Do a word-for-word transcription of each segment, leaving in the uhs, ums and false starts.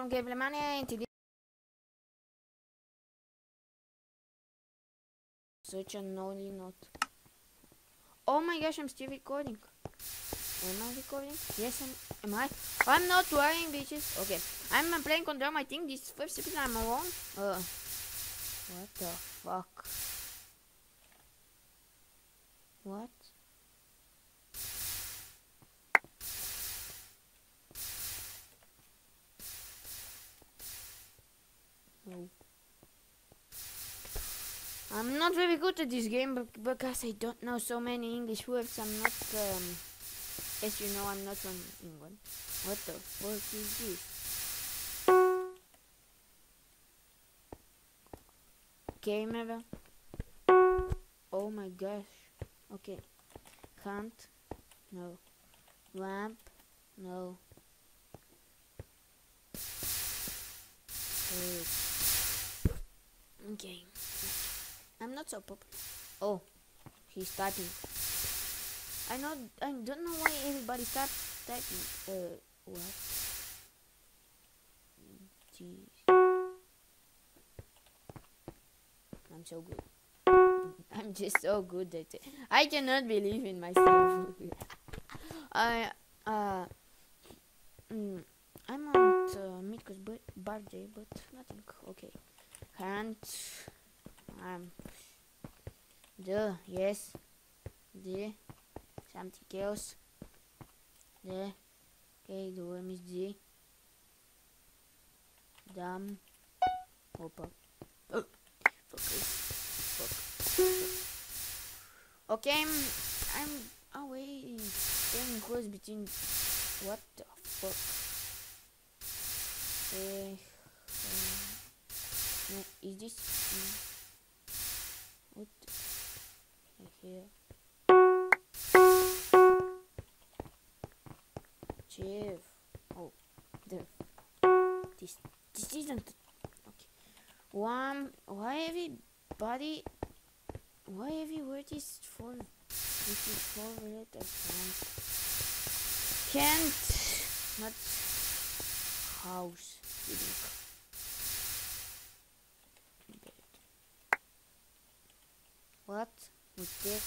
from Gameplay Mania, and today such an only note. Oh my gosh, I'm still recording. Am I recording? Yes, I'm, am I? I'm not worrying, bitches. Okay, I'm playing Control. I think this first episode I'm alone. Uh, what the fuck? What? No. I'm not very good at this game because I don't know so many English words. I'm not, um, as you know, I'm not from England. What the fuck is this? Camera. Oh my gosh. Okay. Hunt. No. Lamp. No. Wait. Okay. I'm not so popular. Oh, he's typing. I know. I don't know why everybody start typing. Uh, what? Jeez. I'm so good. I'm just so good at it. I cannot believe in myself. I uh. Mm, I'm on uh, Mitko's birthday, but nothing. Okay. Can't. Um. The yes. The something else. The okay. The worm is the dumb. Opa. Oh, fuck this. Fuck. Okay, I'm. I'm away. Getting close between. What the fuck? Uh, uh, is this? Uh, what? I hear. Jeff. Oh, the. This. This isn't. Okay. One. Why everybody? Why every word is for? This is four letters. Can't. Not. House. What? With this?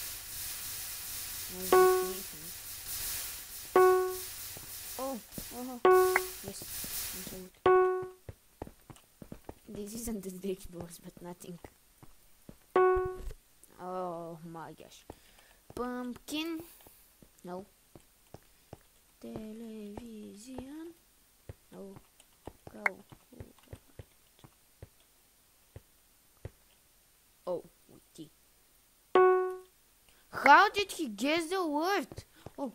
Oh, oh, oh, yes. I'm so good. This isn't the big boss, but nothing. Oh my gosh. Pumpkin. No. Television. No. Go. Oh, witty. How did he guess the word? Oh.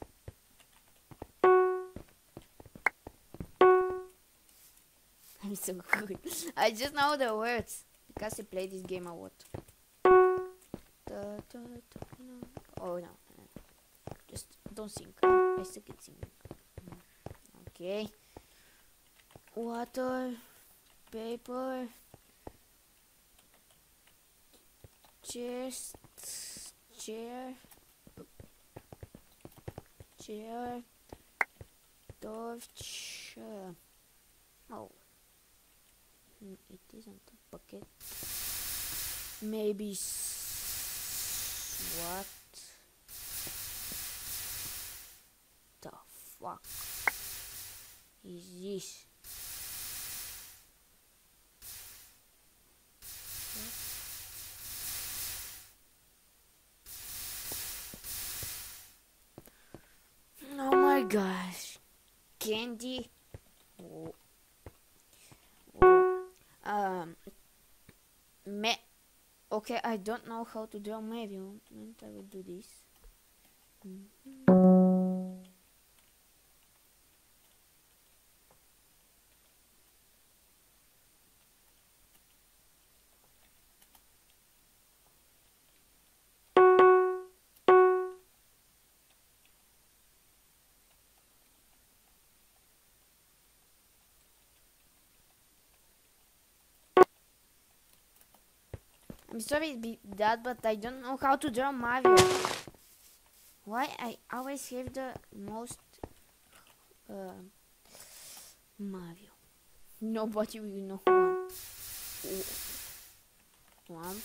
I'm so good. I just know the words because I play this game a lot. Da, da, da, no. Oh no. Just don't sing. I suck at singing. Okay. Water, paper, chest, chair, chair, torch. Uh, oh, it isn't a bucket. Maybe s what the fuck is this? Oh my gosh, candy. Oh. Oh. Um, me. Okay, I don't know how to draw Mario, and I will do this. Mm-hmm. I'm sorry be that, but I don't know how to draw Mario. Why I always have the most uh, Mario? Nobody will know one. Swamp.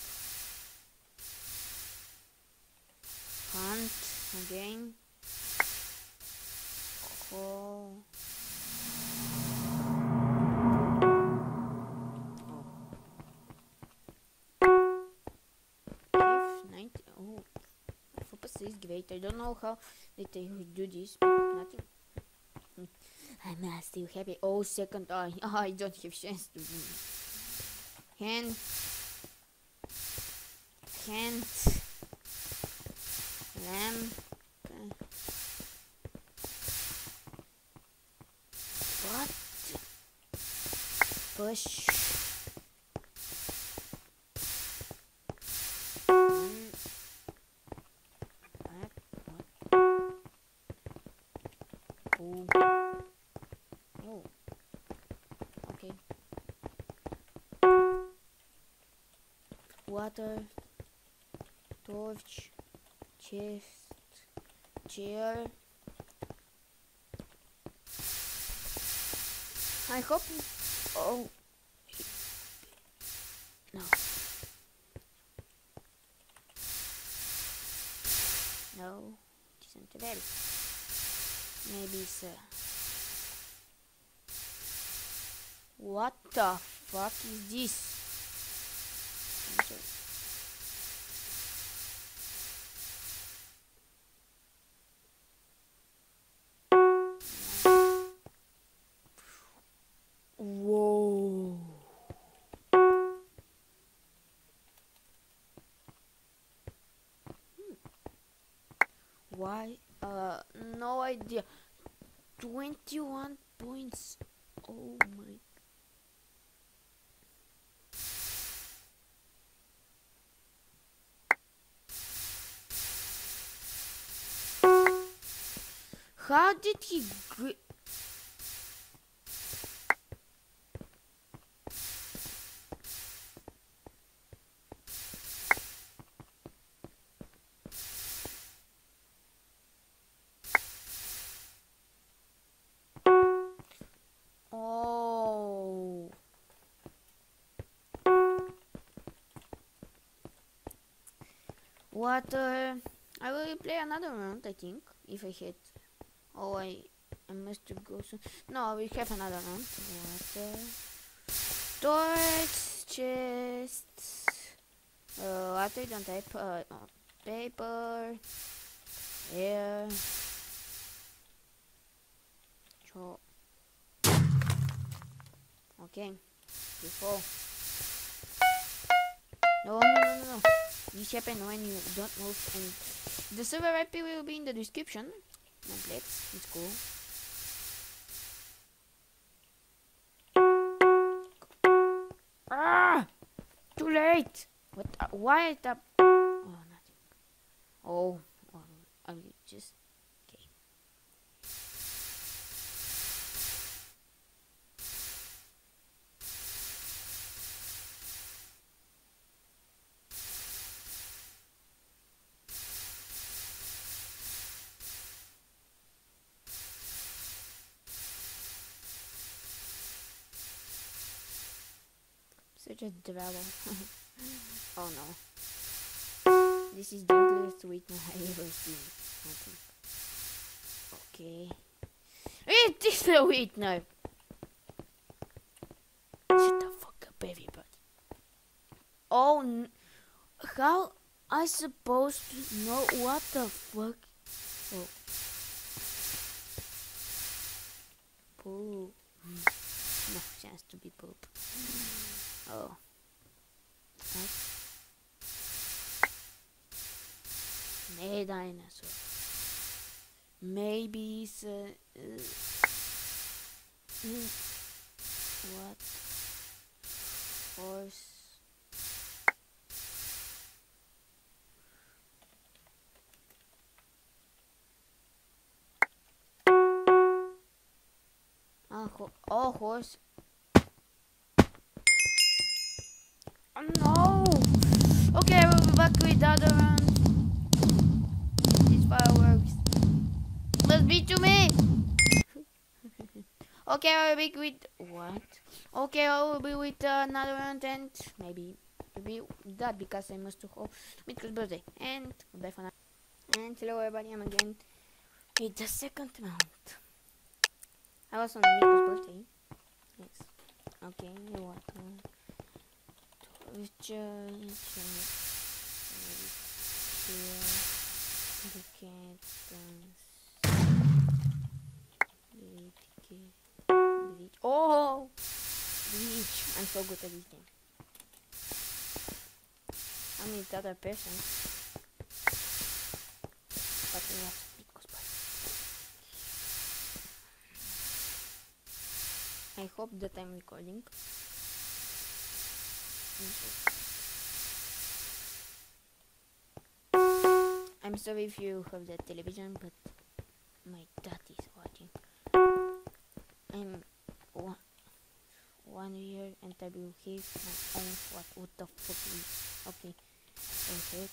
Hunt again. Oh. Is great. I don't know how they do this, but nothing. I'm uh, still happy. Oh, second eye. Oh, I don't have chance to win. Hand. Hand. Lamp. What? Push. Oh, okay. Water, torch, chest, chair. I hope. Oh, no, no, it isn't a bell. Maybe it's a... What the fuck is this? Whoa. Hmm. Why? Uh, no idea. twenty-one points. Oh my. How did he gr- Oh. What? Uh, I will play another round, I think, if I hit. Oh, I, I must go soon. No, we have another round. Water, torch, chest. Uh, water, don't type. Uh, paper, air. Cho. Okay, before. No, no, no, no, no. This happens when you don't move, and the server I P will be in the description. Let's, let's go. Ah! Too late! What? Uh, why the... Oh, nothing. Oh, oh, I will just... Okay. Such a travel. Oh no. This is the ugliest sweetener I ever seen, I think. Okay. It is a sweetener! Shut the fuck up, everybody. Oh, n how I supposed to know what the fuck? Oh. Poo. No chance to be poop. Oh. What? A dinosaur. Maybe it's a... Uh, uh, what? Horse. Ah, ho oh, horse. Oh, no! Okay, I will be back with the other round. These fireworks. Let's be to me! Okay, I will be with... What? Okay, I will be with uh, another round and maybe maybe that because I must hope Mitko's birthday. And goodbye for now. And hello everybody, I'm again with the second round. I was on Mitko's birthday. Yes. Okay, what? Which uh, the cat oh bleach. I'm so good at this game. I'm with the other person. But we have to beat Cosplay. I hope that I'm recording. I'm sorry if you have the television, but my dad is watching. I'm one, one year and I will have my own what, what the fuck is okay. Okay.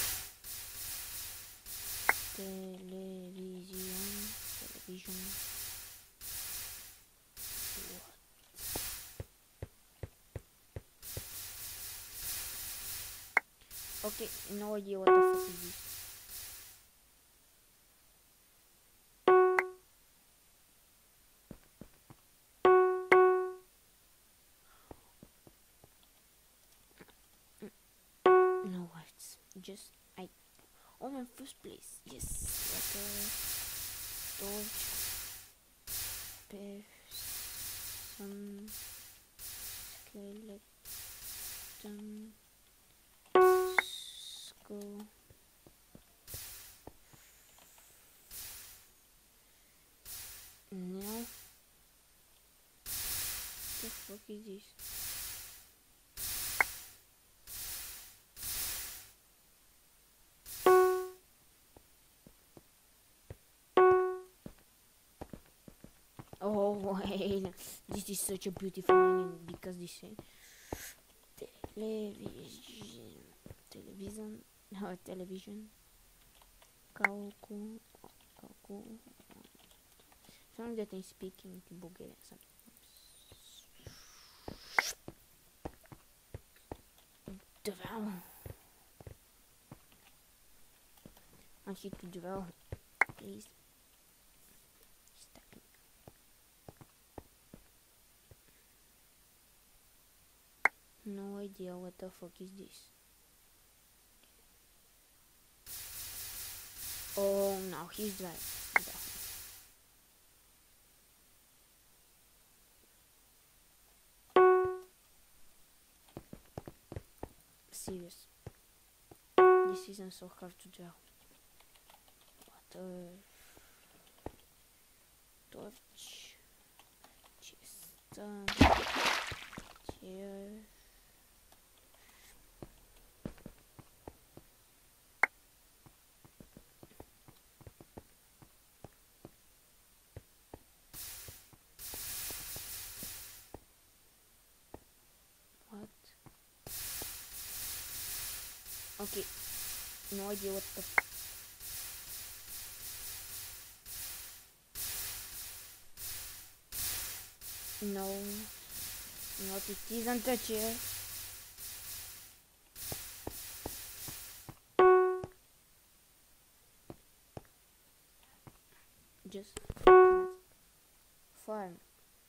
Television television what? Okay, no idea what the fuck is this. No words. Just I. Oh, my first place. Yes. Water. Torch. Person. Skeleton. Skull. No. What the fuck is this? Oh wait, this is such a beautiful name because this is television, television, no television, calcu, calcu. Something that I'm speaking in Bulgarian. Develop. I want you to develop, please. No idea what the fuck is this. Oh no, he's driving. Serious. This isn't so hard to draw. Water. Torch. Chest. Uh, chair. Okay, no idea what the f no, not it isn't a chair. Just farm.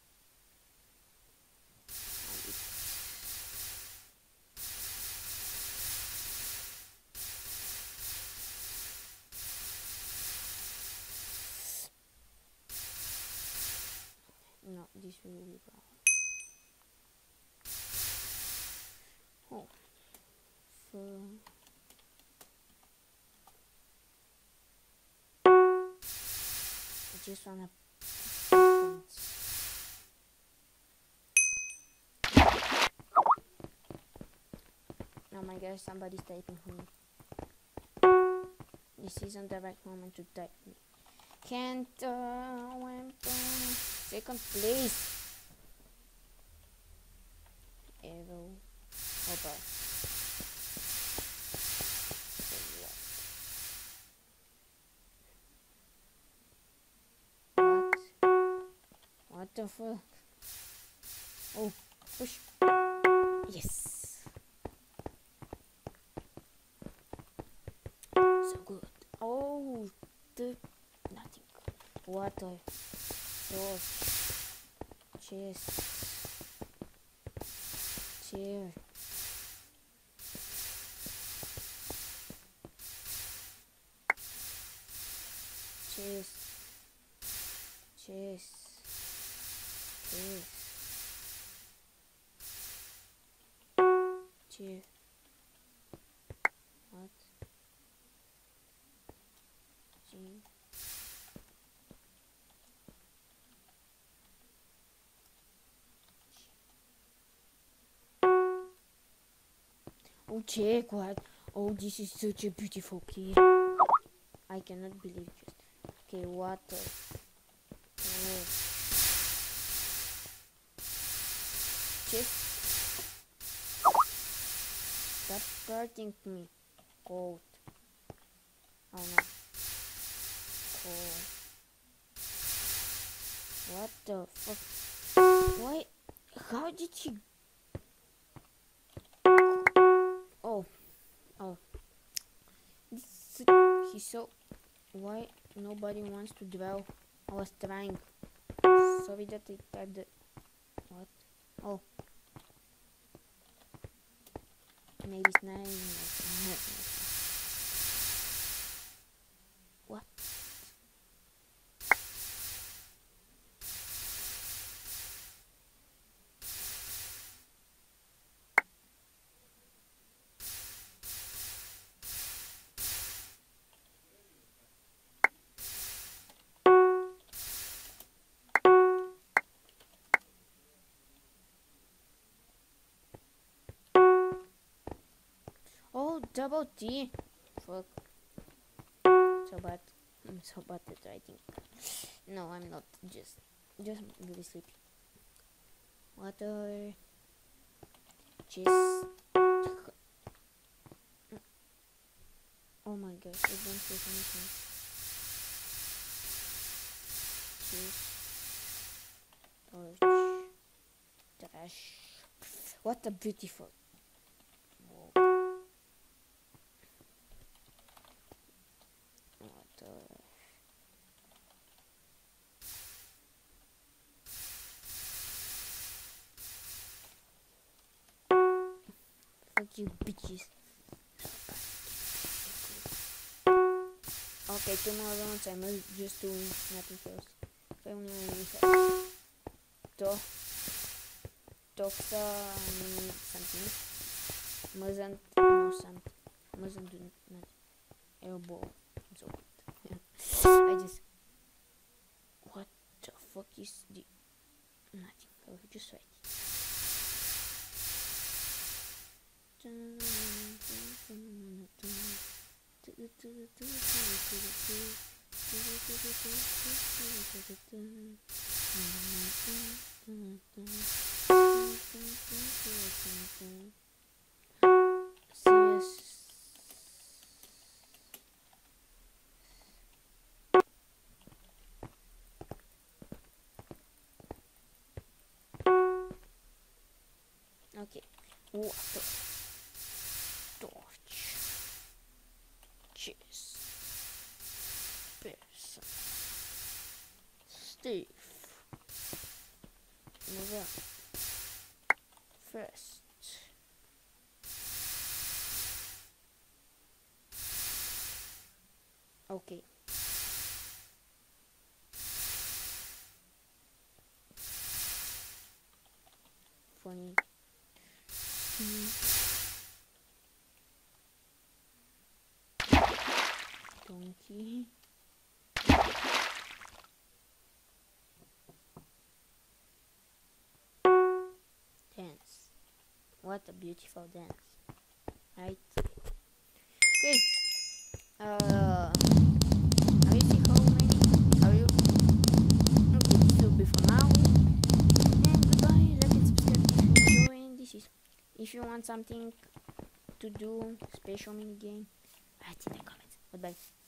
No, this will be brown. Oh, for I just wanna. Oh my gosh, somebody's typing for me. This isn't the right moment to type me. Can't uh, went on second place. Arrow. Opa. What? What the fuck? Oh, push. Yes. So good. Oh, the nothing. Water. Torch. Chest. Chair. Chest. Chest. Chest. Chair. What? G. Oh, check what? Oh, this is such a beautiful key. I cannot believe just. Okay, water. Oh. Check. Stop hurting me. Cold. Oh no. Cold. What the fuck? Why? How did she? Oh. Oh. This, he's so. Why nobody wants to dwell? I was trying. Sorry that I typed the. What? Oh. Maybe it's nine. What? Oh, double T. Fuck. So bad. I'm so bad at writing. No, I'm not. Just, just really sleepy. Water. Cheese. Oh my gosh, I don't see anything. Cheese. Torch. Trash. What a beautiful. Fuck you bitches. Okay, two more rounds. I must just do nothing else. If I only have to Toxa something. Mustn't no something. Mustn't do nothing. Elbow. I'm so good. I just. What the fuck is the. Nothing. I will just write. Okay, water, torch, cheese, person, Steve, move on, first, okay. Funny. Donkey. Dance. What a beautiful dance. Right? Okay. Uh, I will see how many. I will. Okay, this will be for now. And goodbye. Like and subscribe if you enjoy. This is. If you want something to do, special mini game, write in the comments. Goodbye.